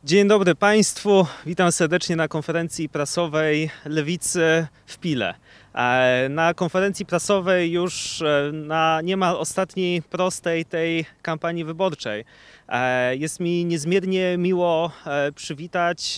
Dzień dobry Państwu, witam serdecznie na konferencji prasowej Lewicy w Pile. Na konferencji prasowej już na niemal ostatniej prostej tej kampanii wyborczej. Jest mi niezmiernie miło przywitać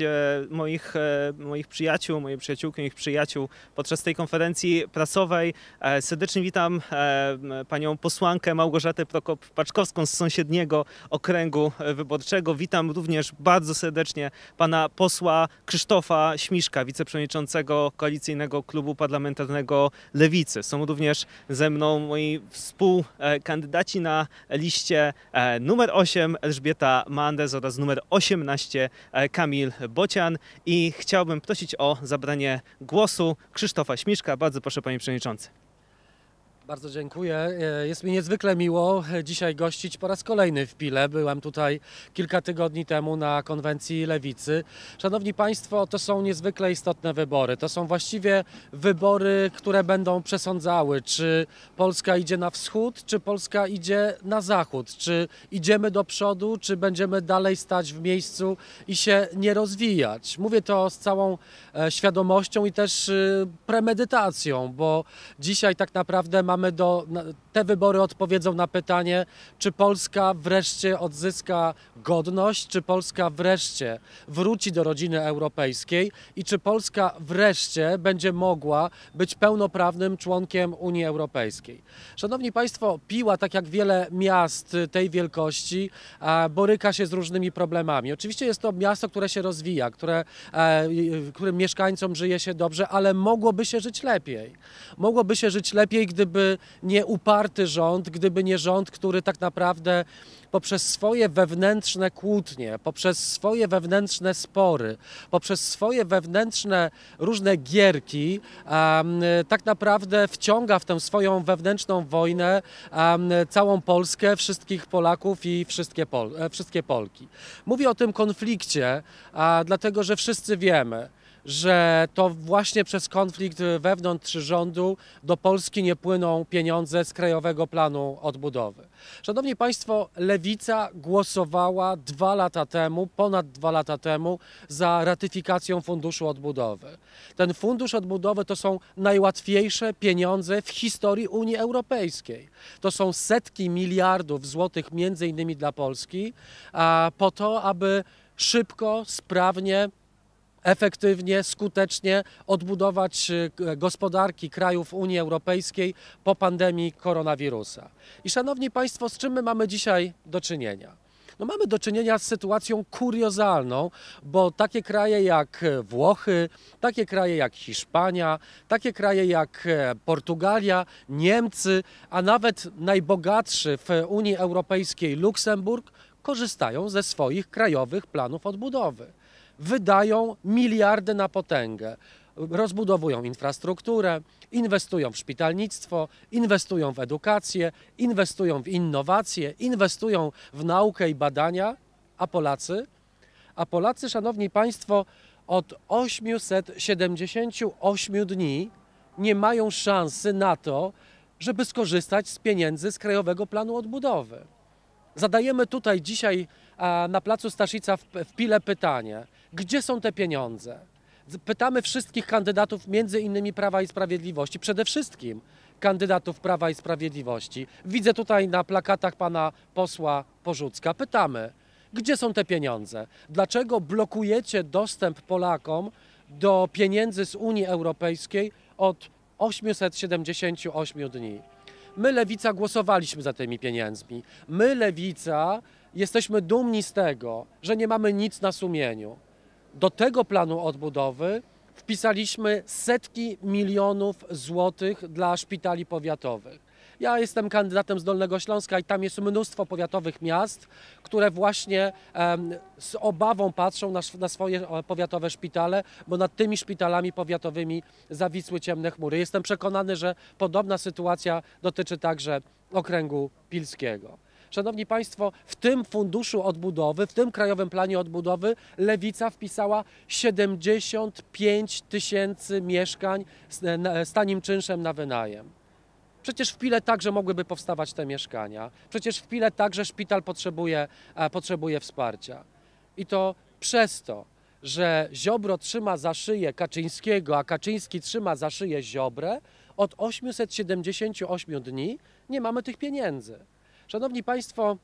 moich przyjaciół, moje przyjaciółki, moich przyjaciół podczas tej konferencji prasowej. Serdecznie witam panią posłankę Małgorzatę Prokop-Paczkowską z sąsiedniego okręgu wyborczego. Witam również bardzo serdecznie pana posła Krzysztofa Śmiszka, wiceprzewodniczącego Koalicyjnego Klubu Parlamentarnego Lewicy. Są również ze mną moi współkandydaci na liście numer 8 Elżbieta Manders oraz numer 18 Kamil Bocian i chciałbym prosić o zabranie głosu Krzysztofa Śmiszka. Bardzo proszę, panie przewodniczący. Bardzo dziękuję. Jest mi niezwykle miło dzisiaj gościć po raz kolejny w Pile. Byłem tutaj kilka tygodni temu na konwencji Lewicy. Szanowni Państwo, to są niezwykle istotne wybory. To są właściwie wybory, które będą przesądzały, czy Polska idzie na wschód, czy Polska idzie na zachód. Czy idziemy do przodu, czy będziemy dalej stać w miejscu i się nie rozwijać. Mówię to z całą świadomością i też premedytacją, bo dzisiaj tak naprawdę te wybory odpowiedzą na pytanie, czy Polska wreszcie odzyska godność, czy Polska wreszcie wróci do rodziny europejskiej i czy Polska wreszcie będzie mogła być pełnoprawnym członkiem Unii Europejskiej. Szanowni Państwo, Piła, tak jak wiele miast tej wielkości, boryka się z różnymi problemami. Oczywiście jest to miasto, które się rozwija, którym mieszkańcom żyje się dobrze, ale mogłoby się żyć lepiej. Mogłoby się żyć lepiej, gdyby nie uparty rząd, gdyby nie rząd, który tak naprawdę poprzez swoje wewnętrzne kłótnie, poprzez swoje wewnętrzne spory, poprzez swoje wewnętrzne różne gierki tak naprawdę wciąga w tę swoją wewnętrzną wojnę całą Polskę, wszystkich Polaków i wszystkie Polki. Mówię o tym konflikcie, dlatego że wszyscy wiemy, że to właśnie przez konflikt wewnątrz rządu do Polski nie płyną pieniądze z Krajowego Planu Odbudowy. Szanowni Państwo, Lewica głosowała ponad 2 lata temu za ratyfikacją Funduszu Odbudowy. Ten Fundusz Odbudowy to są najłatwiejsze pieniądze w historii Unii Europejskiej. To są setki miliardów złotych między innymi dla Polski, po to, aby szybko, sprawnie, efektywnie, skutecznie odbudować gospodarki krajów Unii Europejskiej po pandemii koronawirusa. I szanowni Państwo, z czym my mamy dzisiaj do czynienia? No mamy do czynienia z sytuacją kuriozalną, bo takie kraje jak Włochy, takie kraje jak Hiszpania, takie kraje jak Portugalia, Niemcy, a nawet najbogatszy w Unii Europejskiej Luksemburg korzystają ze swoich krajowych planów odbudowy. Wydają miliardy na potęgę, rozbudowują infrastrukturę, inwestują w szpitalnictwo, inwestują w edukację, inwestują w innowacje, inwestują w naukę i badania, a Polacy, szanowni Państwo, od 878 dni nie mają szansy na to, żeby skorzystać z pieniędzy z Krajowego Planu Odbudowy. Zadajemy tutaj dzisiaj na placu Staszica w Pile pytanie, gdzie są te pieniądze? Pytamy wszystkich kandydatów, między innymi Prawa i Sprawiedliwości, przede wszystkim kandydatów Prawa i Sprawiedliwości. Widzę tutaj na plakatach pana posła Porzucka. Pytamy, gdzie są te pieniądze? Dlaczego blokujecie dostęp Polakom do pieniędzy z Unii Europejskiej od 878 dni? My, Lewica, głosowaliśmy za tymi pieniędzmi. My, Lewica, jesteśmy dumni z tego, że nie mamy nic na sumieniu. Do tego planu odbudowy wpisaliśmy setki milionów złotych dla szpitali powiatowych. Ja jestem kandydatem z Dolnego Śląska i tam jest mnóstwo powiatowych miast, które właśnie z obawą patrzą na swoje powiatowe szpitale, bo nad tymi szpitalami powiatowymi zawisły ciemne chmury. Jestem przekonany, że podobna sytuacja dotyczy także okręgu pilskiego. Szanowni Państwo, w tym Funduszu Odbudowy, w tym Krajowym Planie Odbudowy Lewica wpisała 75 000 mieszkań z tanim czynszem na wynajem. Przecież w Pile także mogłyby powstawać te mieszkania. Przecież w Pile także szpital potrzebuje wsparcia. I to Przez to, że Ziobro trzyma za szyję Kaczyńskiego, a Kaczyński trzyma za szyję Ziobrę, od 878 dni nie mamy tych pieniędzy. Szanowni Państwo,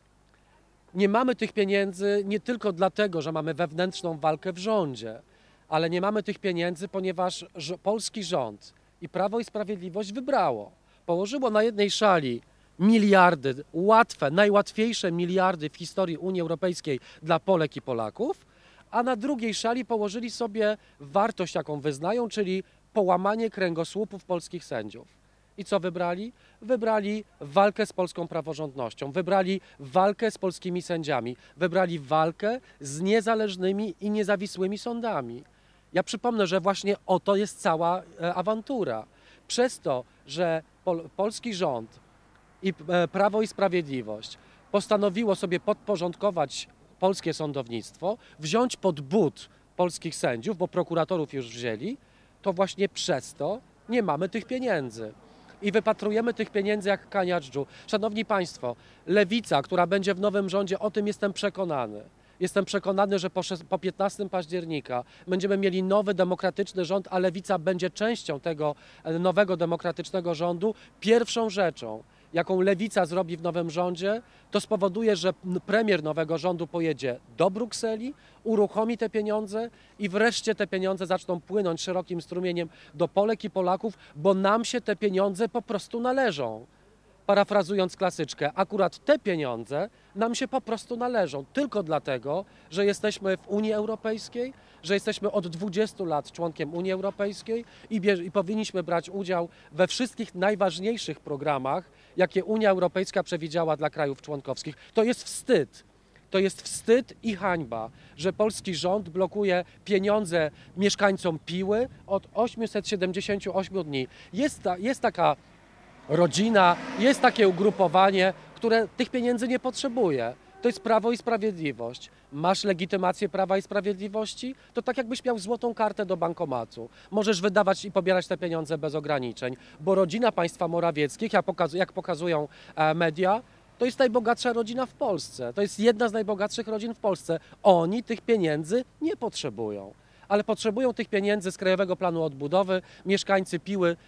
nie mamy tych pieniędzy nie tylko dlatego, że mamy wewnętrzną walkę w rządzie, ale nie mamy tych pieniędzy, ponieważ polski rząd i Prawo i Sprawiedliwość położyło na jednej szali miliardy, łatwe, najłatwiejsze miliardy w historii Unii Europejskiej dla Polek i Polaków, a na drugiej szali położyli sobie wartość, jaką wyznają, czyli połamanie kręgosłupów polskich sędziów. I co wybrali? Wybrali walkę z polską praworządnością, wybrali walkę z polskimi sędziami, wybrali walkę z niezależnymi i niezawisłymi sądami. Ja przypomnę, że właśnie o to jest cała awantura. Przez to, że polski rząd i Prawo i Sprawiedliwość postanowiło sobie podporządkować polskie sądownictwo, wziąć pod but polskich sędziów, bo prokuratorów już wzięli, to właśnie przez to nie mamy tych pieniędzy. I wypatrujemy tych pieniędzy jak kania dżdżu. Szanowni Państwo, Lewica, która będzie w nowym rządzie, o tym jestem przekonany. Jestem przekonany, że po 15 października będziemy mieli nowy, demokratyczny rząd, a Lewica będzie częścią tego nowego, demokratycznego rządu. Pierwszą rzeczą, jaką Lewica zrobi w nowym rządzie, to spowoduje, że premier nowego rządu pojedzie do Brukseli, uruchomi te pieniądze i wreszcie te pieniądze zaczną płynąć szerokim strumieniem do Polek i Polaków, bo nam się te pieniądze po prostu należą. Parafrazując klasyczkę, akurat te pieniądze nam się po prostu należą tylko dlatego, że jesteśmy w Unii Europejskiej, że jesteśmy od 20 lat członkiem Unii Europejskiej i powinniśmy brać udział we wszystkich najważniejszych programach, jakie Unia Europejska przewidziała dla krajów członkowskich. To jest wstyd. To jest wstyd i hańba, że polski rząd blokuje pieniądze mieszkańcom Piły od 878 dni. Jest taka rodzina, jest takie ugrupowanie, które tych pieniędzy nie potrzebuje. To jest Prawo i Sprawiedliwość. Masz legitymację Prawa i Sprawiedliwości? To tak jakbyś miał złotą kartę do bankomatu. Możesz wydawać i pobierać te pieniądze bez ograniczeń, bo rodzina państwa Morawieckich, jak pokazują media, to jest najbogatsza rodzina w Polsce. To jest jedna z najbogatszych rodzin w Polsce. Oni tych pieniędzy nie potrzebują. Ale potrzebują tych pieniędzy z Krajowego Planu Odbudowy mieszkańcy Piły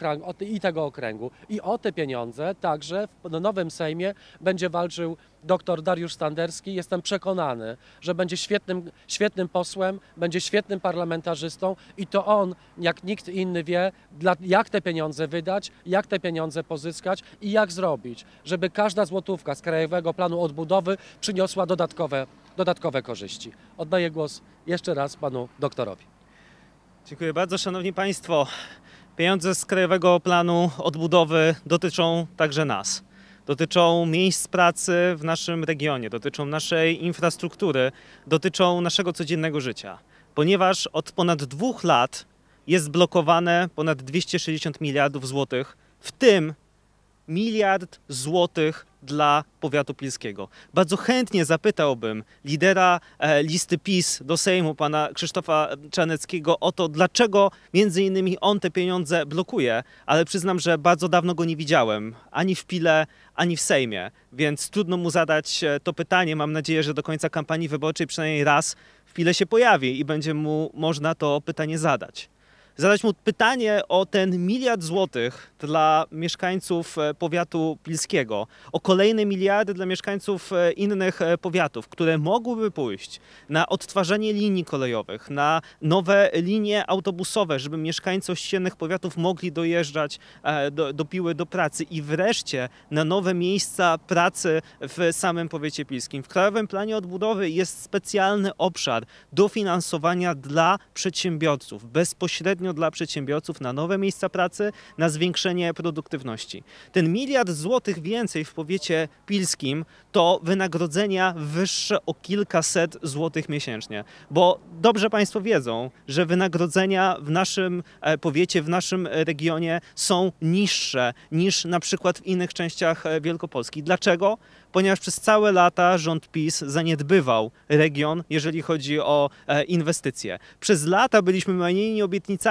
i tego okręgu. I o te pieniądze także w nowym Sejmie będzie walczył dr Dariusz Standerski. Jestem przekonany, że będzie świetnym posłem, będzie świetnym parlamentarzystą i to on, jak nikt inny wie, jak te pieniądze wydać, jak te pieniądze pozyskać i jak zrobić, żeby każda złotówka z Krajowego Planu Odbudowy przyniosła dodatkowe korzyści. Oddaję głos jeszcze raz panu doktorowi. Dziękuję bardzo, szanowni państwo. Pieniądze z Krajowego Planu Odbudowy dotyczą także nas. Dotyczą miejsc pracy w naszym regionie, dotyczą naszej infrastruktury, dotyczą naszego codziennego życia. Ponieważ od ponad 2 lat jest blokowane ponad 260 miliardów złotych, w tym 1 miliard złotych dla powiatu pilskiego. Bardzo chętnie zapytałbym lidera listy PiS do Sejmu, pana Krzysztofa Czarneckiego, o to, dlaczego między innymi on te pieniądze blokuje, ale przyznam, że bardzo dawno go nie widziałem, ani w Pile, ani w Sejmie, więc trudno mu zadać to pytanie. Mam nadzieję, że do końca kampanii wyborczej przynajmniej raz w Pile się pojawi i będzie mu można to pytanie zadać. Zadać mu pytanie o ten 1 miliard złotych dla mieszkańców powiatu pilskiego, o kolejne miliardy dla mieszkańców innych powiatów, które mogłyby pójść na odtwarzanie linii kolejowych, na nowe linie autobusowe, żeby mieszkańcy ościennych powiatów mogli dojeżdżać do Piły, do pracy i wreszcie na nowe miejsca pracy w samym powiecie pilskim. W Krajowym Planie Odbudowy jest specjalny obszar dofinansowania dla przedsiębiorców, bezpośrednio dla przedsiębiorców na nowe miejsca pracy, na zwiększenie produktywności. Ten 1 miliard złotych więcej w powiecie pilskim to wynagrodzenia wyższe o kilkaset złotych miesięcznie, bo dobrze państwo wiedzą, że wynagrodzenia w naszym powiecie, w naszym regionie są niższe niż na przykład w innych częściach Wielkopolski. Dlaczego? Ponieważ przez całe lata rząd PiS zaniedbywał region, jeżeli chodzi o inwestycje. Przez lata byliśmy manieni obietnicami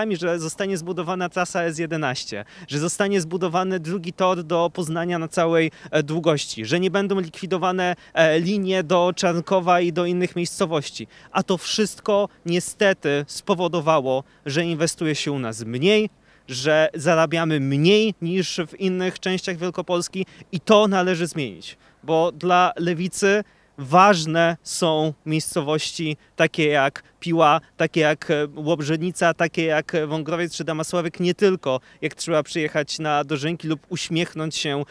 obietnicami, że zostanie zbudowana trasa S11, że zostanie zbudowany drugi tor do Poznania na całej długości, że nie będą likwidowane linie do Czarnkowa i do innych miejscowości. A to wszystko niestety spowodowało, że inwestuje się u nas mniej, że zarabiamy mniej niż w innych częściach Wielkopolski i to należy zmienić, bo dla Lewicy ważne są miejscowości takie jak Piła, takie jak Łobrzenica, takie jak Wągrowiec czy Damasławek, nie tylko jak trzeba przyjechać na dożynki lub uśmiechnąć się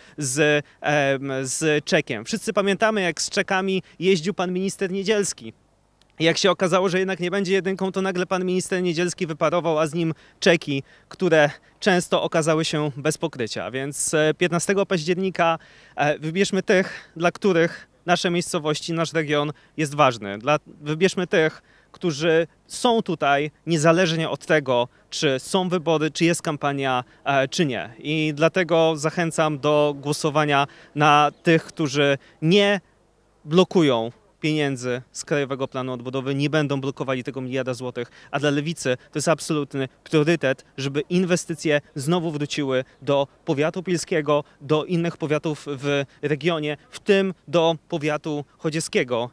z czekiem. Wszyscy pamiętamy, jak z czekami jeździł pan minister Niedzielski. Jak się okazało, że jednak nie będzie jedynką, to nagle pan minister Niedzielski wyparował, a z nim czeki, które często okazały się bez pokrycia. Więc 15 października wybierzmy tych, dla których nasze miejscowości, nasz region jest ważny. Wybierzmy tych, którzy są tutaj niezależnie od tego, czy są wybory, czy jest kampania, czy nie. I dlatego zachęcam do głosowania na tych, którzy nie blokują pieniędzy z Krajowego Planu Odbudowy, nie będą blokowali tego 1 miliarda złotych, a dla Lewicy to jest absolutny priorytet, żeby inwestycje znowu wróciły do powiatu pilskiego, do innych powiatów w regionie, w tym do powiatu chodzieckiego.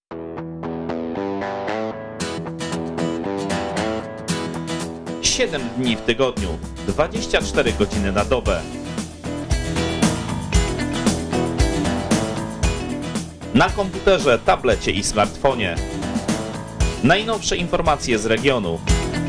7 dni w tygodniu, 24 godziny na dobę. Na komputerze, tablecie i smartfonie. Najnowsze informacje z regionu.